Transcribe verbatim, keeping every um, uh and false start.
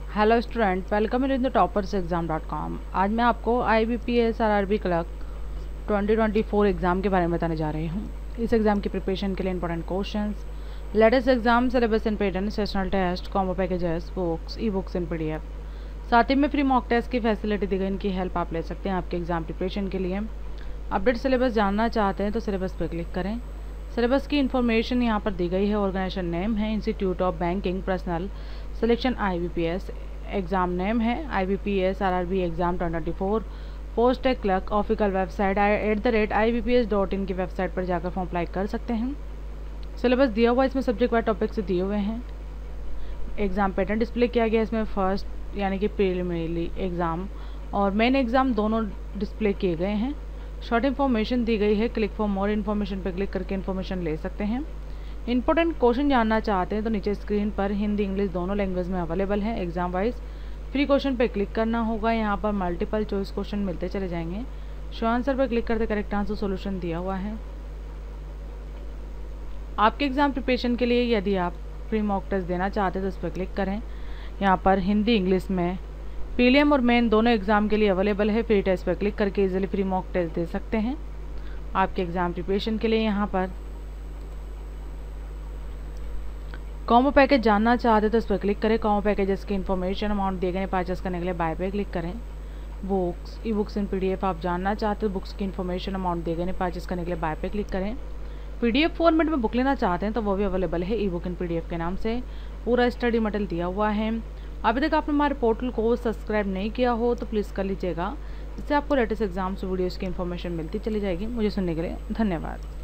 Hello student, welcome in the toppers exam dot com. आज मैं आपको I B P S R R B clerk twenty twenty four exam के बारे में बताने जा रही हूँ। इस एग्ज़ाम की प्रिपरेशन के लिए important questions, latest exam syllabus and pattern, sectional test, combo packages, books, e books and P D F. साथ ही में फ्री मॉक टेस्ट की फैसिलिटी दी गई। इनकी हेल्प आप ले सकते हैं आपके एग्जाम प्रिपरेशन के लिए। अपडेट सिलेबस जानना चाहते हैं तो सिलेबस पर क्लिक करें। सिलेबस की इन्फॉर्मेशन यहाँ पर दी गई है। ऑर्गेनाइजेशन नेम है institute of banking personnel selection I B P S. Exam name है I B P S R R B exam twenty twenty four. Post है clerk. Official website at the rate I B P S dot in की website पर जाकर form apply कर सकते हैं। Syllabus दिया हुआ इसमें सब्जेक्ट वाइज टॉपिक से दिए हुए हैं। एग्ज़ाम पैटर्न डिस्प्ले किया गया इसमें फर्स्ट यानी कि प्रीलिमिनरी एग्ज़ाम और मेन एग्ज़ाम दोनों डिस्प्ले किए गए हैं। शॉर्ट इन्फॉर्मेशन दी गई है। क्लिक फॉर मोर इन्फॉर्मेशन पर क्लिक करके इन्फॉर्मेशन ले सकते हैं। इंपॉर्टेंट क्वेश्चन जानना चाहते हैं तो नीचे स्क्रीन पर हिंदी इंग्लिश दोनों लैंग्वेज में अवेलेबल है एग्जाम वाइज। फ्री क्वेश्चन पे क्लिक करना होगा। यहाँ पर मल्टीपल चॉइस क्वेश्चन मिलते चले जाएंगे। शो आंसर पर क्लिक करते करेक्ट आंसर सॉल्यूशन दिया हुआ है। आपके एग्जाम प्रिपरेशन के लिए यदि आप फ्री मॉक टेस्ट देना चाहते हैं तो इस पर क्लिक करें। यहाँ पर हिंदी इंग्लिश में प्रीलिम और मेन दोनों एग्जाम के लिए अवेलेबल है। फ्री टेस्ट पर क्लिक करके इजीली फ्री मॉक टेस्ट दे सकते हैं। आपके एग्जाम प्रिपरेशन के लिए यहाँ पर कॉम्बो पैकेज जानना चाहते तो इस पर क्लिक करें। कॉम्बो पैकेजेस की इन्फॉर्मेशन अमाउंट दिए गए परचेस करने के लिए बाय पे क्लिक करें। Books e books and PDF आप जानना चाहते हो बुक्स की इन्फॉर्मेशन अमाउंट दिए गए परचेस करने के लिए बाय पे क्लिक करें। पीडीएफ फॉर्मेट में बुक लेना चाहते हैं तो वो भी अवेलेबल है ई बुक एंड पीडीएफ के नाम से। पूरा स्टडी मटेरियल दिया हुआ है। अभी तक आपने हमारे पोर्टल को सब्सक्राइब नहीं किया हो तो प्लीज़ कर लीजिएगा, जिससे आपको लेटेस्ट एग्जाम्स वीडियोज़ की इन्फॉर्मेशन मिलती चली जाएगी। मुझे सुनने के लिए धन्यवाद।